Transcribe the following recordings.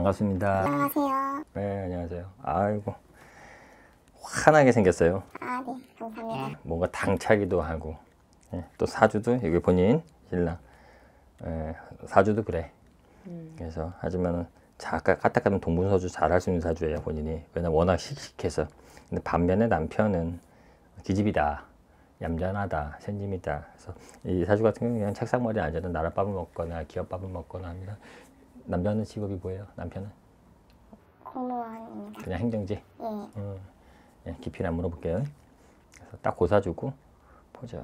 반갑습니다. 안녕하세요. 네, 안녕하세요. 아이고, 환하게 생겼어요. 아, 네, 감사합니다. 뭔가 당차기도 하고, 또 사주도, 여기 본인, 신랑, 사주도 그래. 그래서, 하지만은, 까딱하면 동분서주 잘할 수 있는 사주예요, 본인이. 왜냐면 워낙 씩씩해서. 근데 반면에 남편은 기집이다, 얌전하다, sentim이다. 그래서 이 사주 같은 경우는 그냥 책상머리에 앉아도 나랏밥을 먹거나 기업밥을 먹거나 합니다. 남자는 직업이 뭐예요? 남편은? 공무원입니다. 그냥 행정직? 예. 깊이는 안 물어볼게요. 그래서 딱 고사주고 보자.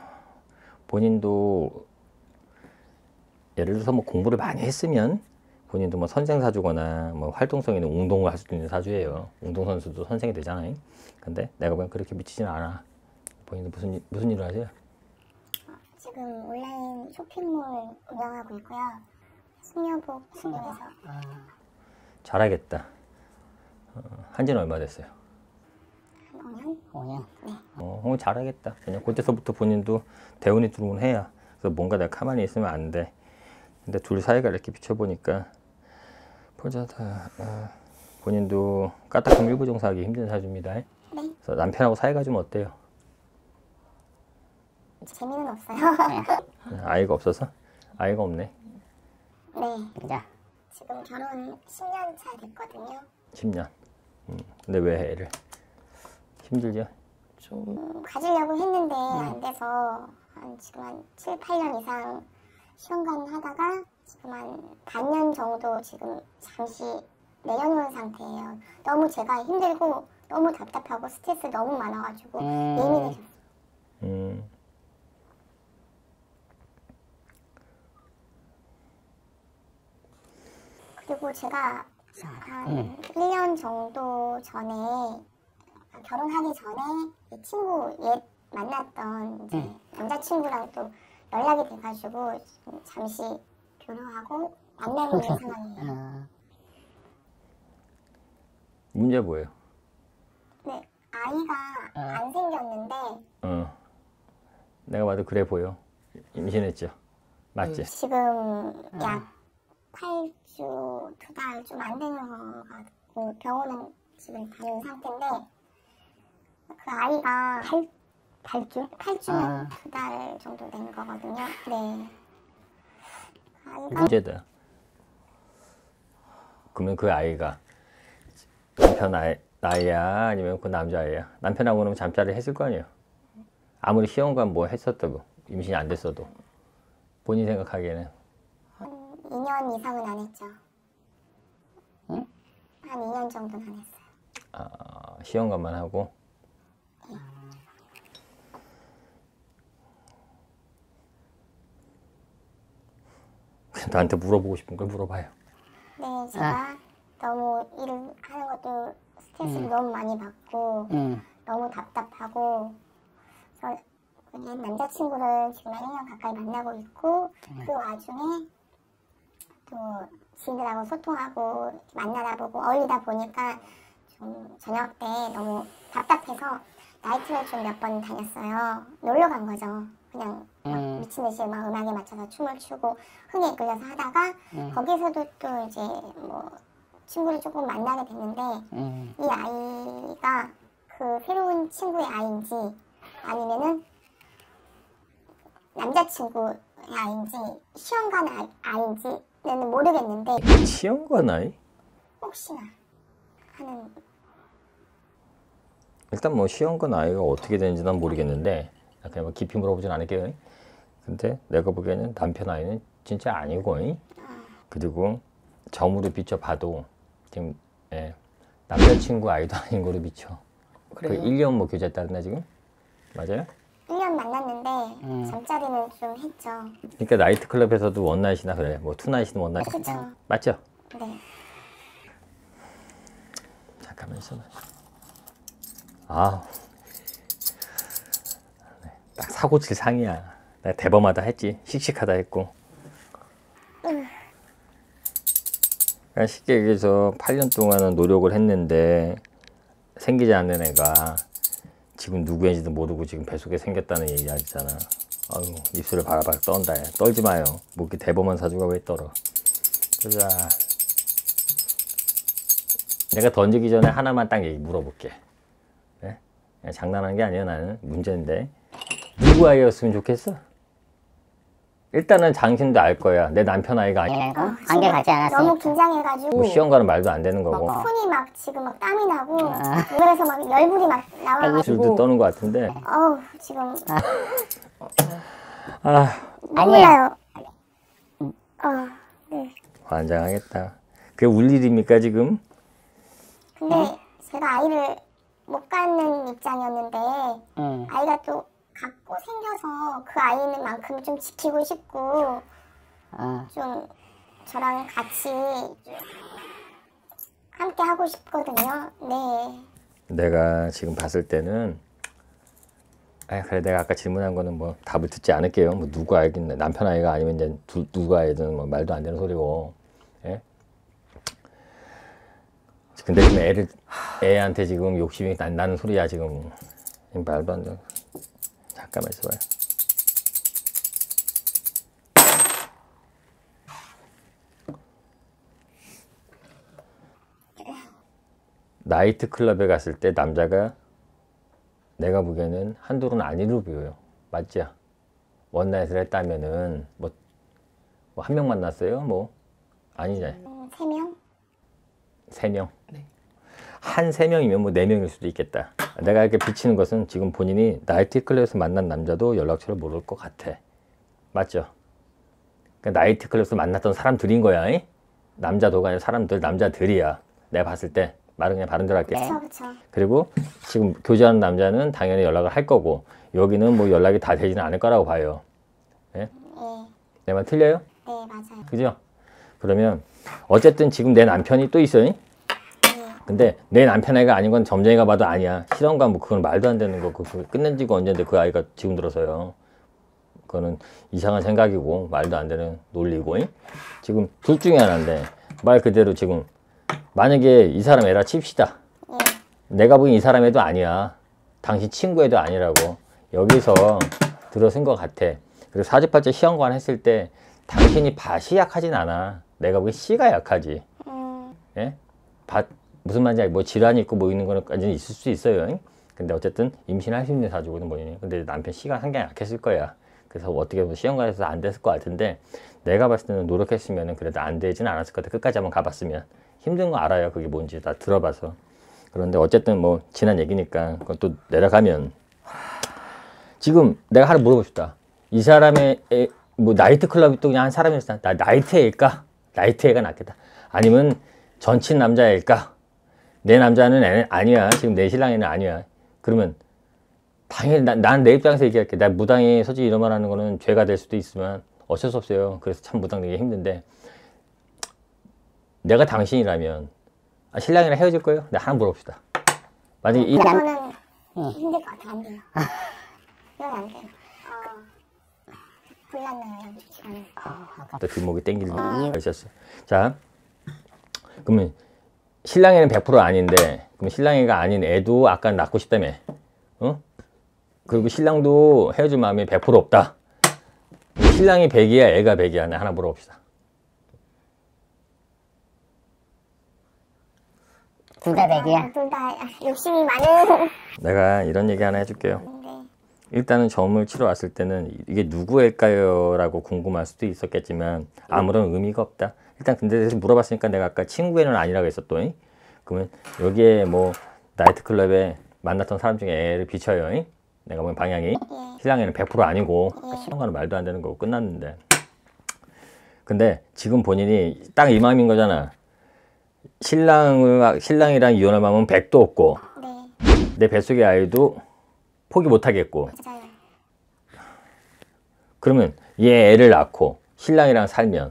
본인도 예를 들어서 뭐 공부를 많이 했으면 본인도 뭐 선생 사주거나 뭐 활동성 있는 운동을 할 수도 있는 사주예요. 운동선수도 선생이 되잖아요. 근데 내가 보면 그렇게 미치지는 않아. 본인도 무슨 일을 하세요? 지금 온라인 쇼핑몰 운영하고 있고요. 숙녀복 수녀에서. 잘하겠다. 한지는 얼마 됐어요? 한 5년? 5년? 네. 잘하겠다. 그냥 그때서부터 본인도 대운이 들어오곤 해야. 그래서 뭔가 내가 가만히 있으면 안 돼. 근데 둘 사이가 이렇게 비춰보니까 보자다. 본인도 까딱하면 일부종사하기 힘든 사주입니다. 네. 그래서 남편하고 사이가 좀 어때요? 재미는 없어요. 아이가 없어서? 아이가 없네. 네. 지금 결혼 10년 차 됐거든요. 10년. 근데 왜 애를? 힘들죠? 가지려고 했는데 안 돼서 지금 한 7, 8년 이상 시험관 하다가 지금 한 반년 정도 지금 잠시 내려놓은 상태예요. 너무 제가 힘들고 너무 답답하고 스트레스 너무 많아가지고 예민해졌어요. 그리고 제가 한 1년 정도 전에 결혼하기 전에 이 친구 옛 만났던 이제 남자친구랑 또 연락이 돼가지고 잠시 교류하고 만나고 있는 상황이에요. 문제 뭐예요? 네, 아이가 안 생겼는데 내가 봐도 그래 보여. 임신했죠? 맞지? 지금 약 8주, 2달 좀 안 되는 것 같고 병원은 지금 다닌 상태인데 그 아이가 8주? 8주면 2달 정도 된 거거든요. 네. 아이가 문제다. 그러면 그 아이가 남편 아이야? 아니면 그 남자아이야? 남편하고는 잠자를 했을 거 아니에요? 아무리 시험관 뭐 했었다고 임신이 안 됐어도 본인 생각하기에는 2년 이상은 안 했죠. 한 2년 정도는 안 했어요. 시험관만 하고? 나한테 물어보고 싶은 걸 물어봐요. 네, 제가 너무 일을 하는 것도 스트레스를 너무 많이 받고 너무 답답하고 그래서 옛 남자친구를 지금 한 1년 가까이 만나고 있고 그 와중에 또 지인들하고 소통하고 만나다 보고 어울리다 보니까 좀 저녁 때 너무 답답해서 나이트를 좀 몇 번 다녔어요. 놀러 간 거죠. 그냥 막 미친 듯이 막 음악에 맞춰서 춤을 추고 흥에 이끌려서 하다가 거기서도 또 이제 뭐 친구를 조금 만나게 됐는데 이 아이가 그 새로운 친구의 아이인지 아니면은 남자친구의 아이인지 시험관 아이인지는 모르겠는데 시험관 아이? 혹시나 하는. 일단 뭐 시험관 아이가 어떻게 되는지 난 모르겠는데 그냥 뭐 깊이 물어보진 않을게요. 근데 내가 보기에는 남편 아이는 진짜 아니고 그리고 점으로 비춰봐도 지금 남자친구 아이도 아닌 거로 비춰. 그래요? 그 1년 뭐 교제했다나 지금? 맞아요? 1년 만났는데 잠자리는 좀 했죠. 그러니까 나이트클럽에서도 원나잇이나 그래. 뭐 투나잇이나 원나잇. 그렇죠. 맞죠? 네. 잠깐만 있어봐. 딱 사고 칠 상이야. 내가 대범하다 했지. 씩씩하다 했고. 그러니까 쉽게 얘기해서 8년 동안은 노력을 했는데 생기지 않는 애가 지금 누구인지도 모르고 지금 뱃속에 생겼다는 얘기 하잖아. 아유, 입술을 바라바라 떤다. 떨지 마요. 뭐 이렇게 대범한 사주가 왜 떨어. 보자. 내가 던지기 전에 하나만 딱 얘기 물어볼게. 네? 그냥 장난하는 게 아니야. 나는 문제인데 누구 아이였으면 좋겠어? 일단은 당신도 알 거야. 내 남편 아이가 아니야. 관계 갖지 않았으니까. 너무 긴장해가지고 뭐 시험가는 말도 안 되는 거고. 손이 막 지금 막 땀이 나고 눈에서 막 열불이 막 줄도 나와가지고 떠는 것 같은데. 지금 아니야. 몰라요. 네. 환장하겠다. 그게 울 일입니까 지금? 근데 제가 아이를 못 갖는 입장이었는데 아이가 또 갖고 생겨서 그 아이는 만큼 좀 지키고 싶고 좀 저랑 같이 함께 하고 싶거든요. 네. 내가 지금 봤을 때는 그래 내가 아까 질문한 거는 뭐 답을 듣지 않을게요. 뭐 누구 알겠네. 남편 아이가 아니면 이제 누가 아이든 뭐 말도 안 되는 소리고. 예? 근데 지금 애한테 지금 욕심이 나는 소리야 지금. 말도 안 돼. 잠깐만 있어봐요. 나이트클럽에 갔을 때 남자가 내가 보기에는 한둘은 아니로 보여요. 맞지? 원나잇을 했다면은 뭐 한 명 만났어요? 뭐 아니잖아요. 3명? 3명? 네. 한 3명이면 뭐 4명일 수도 있겠다. 내가 이렇게 비치는 것은 지금 본인이 나이트클럽에서 만난 남자도 연락처를 모를 것 같아. 맞죠? 그러니까 나이트클럽에서 만났던 사람들인 거야. 이? 남자도가 아니라 사람들, 남자들이야. 내가 봤을 때 말은 그냥 바른 대로 할게. 그쵸. 그리고 지금 교제하는 남자는 당연히 연락을 할 거고 여기는 뭐 연락이 다 되지는 않을 거라고 봐요. 예? 내 말 틀려요? 네, 맞아요. 그죠? 그러면 어쨌든 지금 내 남편이 또 있어요. 근데 내 남편 아이가 아닌 건 점쟁이가 봐도 아니야. 실험관 뭐 그건 말도 안 되는 거. 그거 끝낸 지가 언젠데 그 아이가 지금 들어서요. 그거는 이상한 생각이고 말도 안 되는 논리고. 지금 둘 중에 하나인데 말 그대로 지금 만약에 이 사람 애라 칩시다. 내가 보기엔 이 사람 애도 아니야. 당신 친구 애도 아니라고. 여기서 들어선 것 같아. 그리고 사주팔자 시험관 했을 때 당신이 밭이 약하진 않아. 내가 보기엔 씨가 약하지. 예? 밭 무슨 말인지 뭐 질환이 있고 뭐 있는 거까지는 있을 수 있어요. 근데 어쨌든 임신할 수 있는 사주거든 본인이. 근데 남편 씨가 상당히 약했을 거야. 그래서 어떻게 보면 시험관에서 안 됐을 것 같은데 내가 봤을 때는 노력했으면 그래도 안 되진 않았을 것 같아. 끝까지 한번 가봤으면. 힘든 거 알아요. 그게 뭔지 다 들어봐서. 그런데 어쨌든 뭐 지난 얘기니까 그건 또 내려가면 지금 내가 하나 물어봅시다. 이 사람의 뭐 나이트클럽이 또 그냥 한 사람이었어. 나 나이트애일까? 나이트애가 낫겠다. 아니면 전친 남자애일까? 내 남자는 아니야. 지금 내 신랑애는 아니야. 그러면 당연히 난 내 입장에서 얘기할게. 나 무당이 솔직히 이런 말 하는 거는 죄가 될 수도 있지만 어쩔 수 없어요. 그래서 참 무당 되기 힘든데 내가 당신이라면 신랑이랑 헤어질 거예요? 내가 하나 물어봅시다. 만약에 이거는 힘들 것 같아. 안 돼요. 이건 안 돼요. 곤란해요. 시간은. 또 뒷목이 땡기는 거 있었어. 자, 그러면 신랑이는 100% 아닌데 그럼 신랑이가 아닌 애도 아까 낳고 싶다며. 어? 그리고 신랑도 헤어질 마음이 100% 없다. 신랑이 100이야 애가 100이야. 내가 하나 물어봅시다. 둘 다 100이야. 둘 다 욕심이 많은. 내가 이런 얘기 하나 해줄게요. 네. 일단은 점을 치러 왔을 때는 이게 누구일까요? 라고 궁금할 수도 있었겠지만 아무런 의미가 없다. 일단 근데 대해서 물어봤으니까 내가 아까 친구애는 아니라고 했었더니 그러면 여기에 뭐 나이트클럽에 만났던 사람 중에 애를 비춰요. 내가 보면 방향이 신랑애는 100% 아니고 신랑과는 말도 안 되는 거고 끝났는데 근데 지금 본인이 딱 이 마음인 거잖아. 신랑이랑 이혼할 마음은 100도 없고 네. 내 뱃속의 아이도 포기 못 하겠고 맞아요. 그러면 얘 애를 낳고 신랑이랑 살면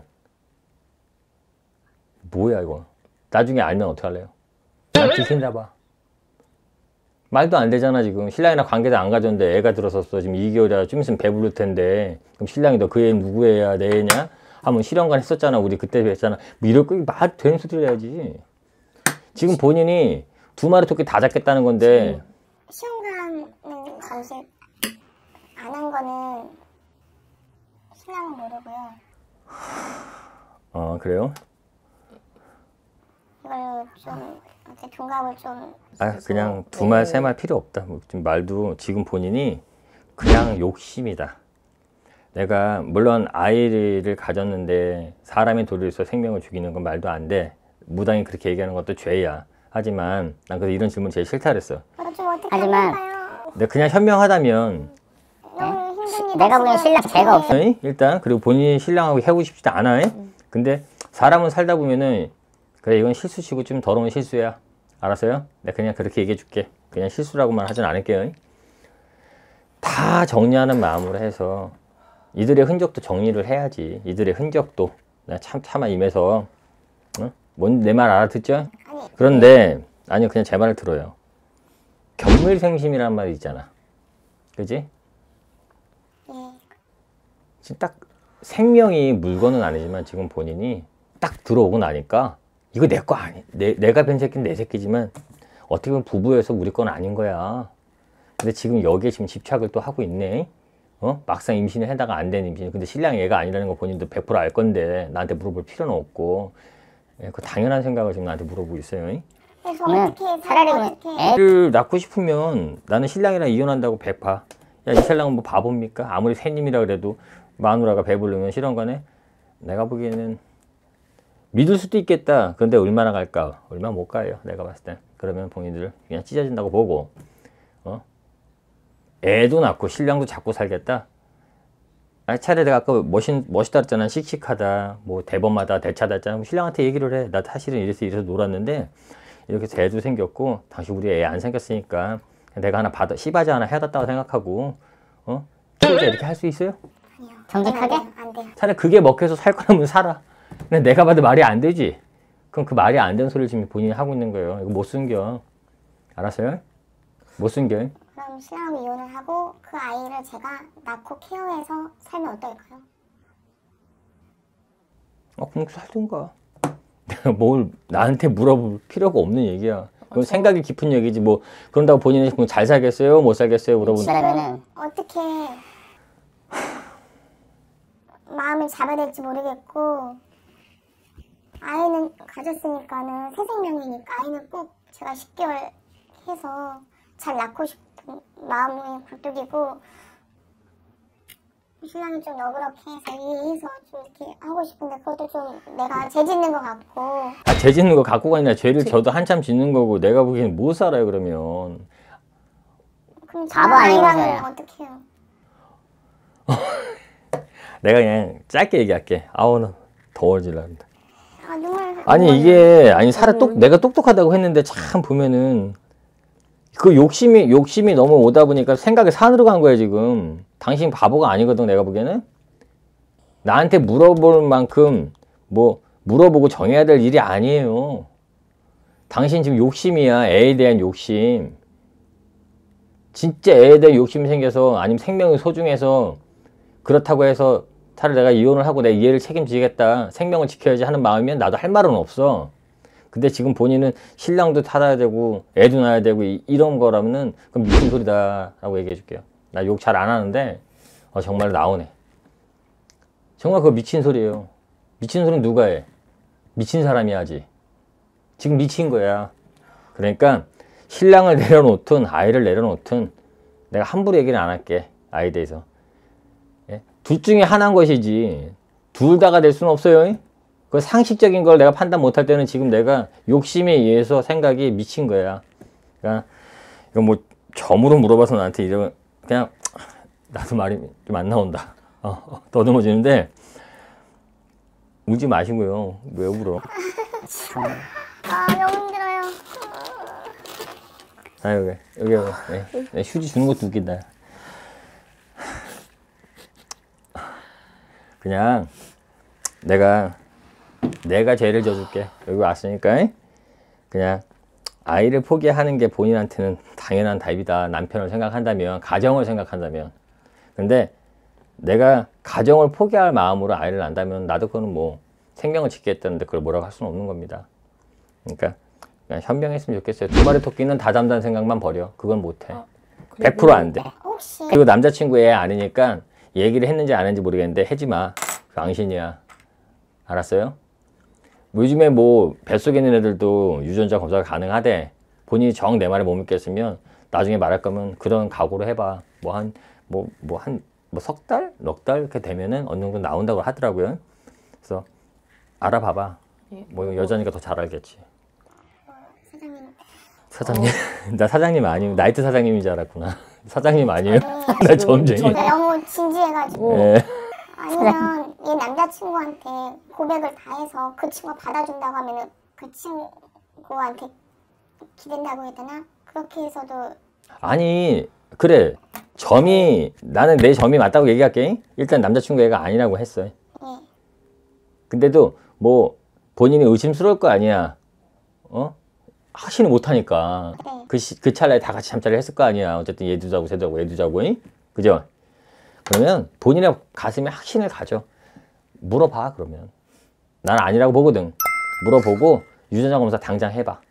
뭐야 이거 나중에 알면 어떡할래요? 나 뒤진다 말도 안 되잖아. 지금 신랑이랑 관계도 안 가졌는데 애가 들어섰어. 지금 2개월이야. 좀 있으면 배부를 텐데 그럼 신랑이 너 그 애 누구 애야? 내 애냐? 한번 실험관 했었잖아. 우리 그때 했잖아. 뭐 이럴 거 말 되는 소리를 해야지. 지금 본인이 두 마리 토끼 다 잡겠다는 건데 시험관은 잠시 안 한 거는 신랑은 모르고요. 그래요? 이걸로 좀 어째 종각을 좀. 그냥 두 말 세 말 필요 없다. 뭐 지금 말도 지금 본인이 그냥 욕심이다. 내가 물론 아이를 가졌는데 사람의 도리를 써 생명을 죽이는 건 말도 안 돼. 무당이 그렇게 얘기하는 것도 죄야. 하지만 난 그래서 이런 질문 제일 싫다 그랬어. 좀 어떻게 하지만 할까요? 내가 그냥 현명하다면 너무 힘듭니다. 내가 보기엔 신랑 죄가 없어. 일단 그리고 본인이 신랑하고 헤어지고 싶지도 않아. 근데 사람은 살다 보면은 그래 이건 실수치고 좀 더러운 실수야. 알았어요? 내가 그냥 그렇게 얘기해 줄게. 그냥 실수라고만 하진 않을게요. 다 정리하는 마음으로 해서 이들의 흔적도 정리를 해야지. 이들의 흔적도 내가 차마 임해서 뭔 내 말 알아듣죠? 그런데 아니요 그냥 제 말을 들어요. 견물생심이란 말이 있잖아. 그지? 지금 딱 생명이 물건은 아니지만 지금 본인이 딱 들어오고 나니까 이거 내 거 아니. 내가 뵌 새끼는 내 새끼지만 어떻게 보면 부부여서 우리 건 아닌 거야. 근데 지금 여기에 지금 집착을 또 하고 있네. 막상 임신을 해다가 안 된 임신. 근데 신랑이 얘가 아니라는 거 본인도 100% 알 건데 나한테 물어볼 필요는 없고. 그 당연한 생각을 지금 나한테 물어보고 있어요. 그래서 어떻게 차라리 어떻게 애를 낳고 싶으면 나는 신랑이랑 이혼한다고 100%. 야, 이 신랑은 뭐 바보입니까? 아무리 새님이라 그래도 마누라가 배부르면 실현가네? 내가 보기에는 믿을 수도 있겠다. 그런데 얼마나 갈까? 얼마 못 가요. 내가 봤을 때. 그러면 본인들 그냥 찢어진다고 보고 애도 낳고 신랑도 잡고 살겠다? 차라리 내가 아까 멋있다 했잖아. 씩씩하다. 뭐 대범하다. 대차다 했잖아. 신랑한테 얘기를 해. 나 사실은 이래서 놀았는데 이렇게 해서 애도 생겼고 당신 우리 애 안 생겼으니까 내가 하나 씨바지 하나 해야겠다고 생각하고 진짜 이렇게 할 수 있어요? 정직하게? 안 돼요. 차라리 그게 먹혀서 살 거라면 살아. 근데 내가 봐도 말이 안 되지. 그럼 그 말이 안 되는 소리를 지금 본인이 하고 있는 거예요. 이거 못 숨겨. 알았어요? 못 숨겨. 그럼 신랑하고 이혼을 하고 그 아이를 제가 낳고 케어해서 살면 어떨까요? 그럼 살든가. 내가 뭘 나한테 물어볼 필요가 없는 얘기야. 그건 생각이 깊은 얘기지. 뭐 그런다고 본인이 잘 살겠어요? 못 살겠어요? 물어보는. 그러면은 어떻게 마음을 잡아야 될지 모르겠고 아이는 가졌으니까는 새 생명이니까 아이는 꼭 제가 10개월 해서 잘 낳고 싶은 마음이 굴뚝이고 신랑이 좀 너그럽게 해서 이해해서 좀 이렇게 하고 싶은데 그것도 좀 내가 죄 짓는 것 같고. 죄 짓는 거 갖고가 아니라 죄를 저도 한참 짓는 거고 내가 보기에는 못 살아요 그러면. 그럼 바보 아니고서야. 아이라면 어떡해요? 내가 그냥 짧게 얘기할게. 아우 나 더워질라 한다. 눈물. 아니 이게 내가 똑똑하다고 했는데 참 보면은 그 욕심이 너무 오다 보니까 생각이 산으로 간 거야 지금. 당신 바보가 아니거든 내가 보기에는. 나한테 물어볼 만큼 뭐 물어보고 정해야 될 일이 아니에요. 당신 지금 욕심이야. 애에 대한 욕심. 진짜 애에 대한 욕심이 생겨서 아니면 생명이 소중해서 그렇다고 해서 차라리 내가 이혼을 하고 내 얘를 책임지겠다. 생명을 지켜야지 하는 마음이면 나도 할 말은 없어. 근데 지금 본인은 신랑도 살아야 되고 애도 낳아야 되고 이런 거라면은 그럼 미친 소리다 라고 얘기해 줄게요. 나 욕 잘 안 하는데 정말 나오네. 정말 그거 미친 소리예요. 미친 소리는 누가 해? 미친 사람이 하지. 지금 미친 거야. 그러니까 신랑을 내려놓든 아이를 내려놓든 내가 함부로 얘기는 안 할게. 아이에 대해서. 둘 중에 하나인 것이지 둘 다가 될 수는 없어요. 그 상식적인 걸 내가 판단 못할 때는 지금 내가 욕심에 의해서 생각이 미친 거야. 그러니까 이거 뭐 점으로 물어봐서 나한테 이러면 그냥 나도 말이 좀 안 나온다. 더듬어지는데 울지 마시고요. 왜 울어? 너무 힘들어요. 여기 네. 휴지 주는 것도 웃긴다. 그냥 내가 죄를 져줄게. 여기 왔으니까 그냥 아이를 포기하는 게 본인한테는 당연한 답이다. 남편을 생각한다면, 가정을 생각한다면. 근데 내가 가정을 포기할 마음으로 아이를 낳는다면 나도 그거는 뭐 생명을 지키겠다는데 그걸 뭐라고 할 수는 없는 겁니다. 그러니까 그냥 현명했으면 좋겠어요. 두 마리 토끼는 다 잡는다는 생각만 버려. 그건 못해. 100% 안 돼. 혹시 그리고 남자친구 애 아니니까 얘기를 했는지 안 했는지 모르겠는데 하지 마. 그 앙신이야. 알았어요? 뭐 요즘에 뭐 뱃속에 있는 애들도 유전자 검사가 가능하대. 본인이 정 내 말에 못 믿겠으면 나중에 말할 거면 그런 각오로 해봐. 뭐 석 달? 넉 달 이렇게 되면은 어느 정도 나온다고 하더라고요. 그래서 알아봐봐. 뭐 여자니까 더 잘 알겠지. 사장님. 사장님? 나 사장님 아니에요. 나이트 사장님인 줄 알았구나. 사장님 아니에요? 나 점쟁이. 너무 진지해가지고. 예. 아니면 얘 남자친구한테 고백을 다 해서 그 친구가 받아준다고 하면은 그 친구한테 기댄다고 해야 되나? 그렇게 해서도. 아니 그래. 나는 내 점이 맞다고 얘기할게. 일단 남자친구 애가 아니라고 했어. 예. 근데도 뭐 본인이 의심스러울 거 아니야. 확신을 못하니까. 그 찰나에 다 같이 잠자리를 했을 거 아니야. 어쨌든 얘도 자고 쟤도 자고 얘도 자고. 그죠? 그러면 본인의 가슴에 확신을 가져. 물어봐 그러면. 난 아니라고 보거든. 물어보고 유전자 검사 당장 해봐.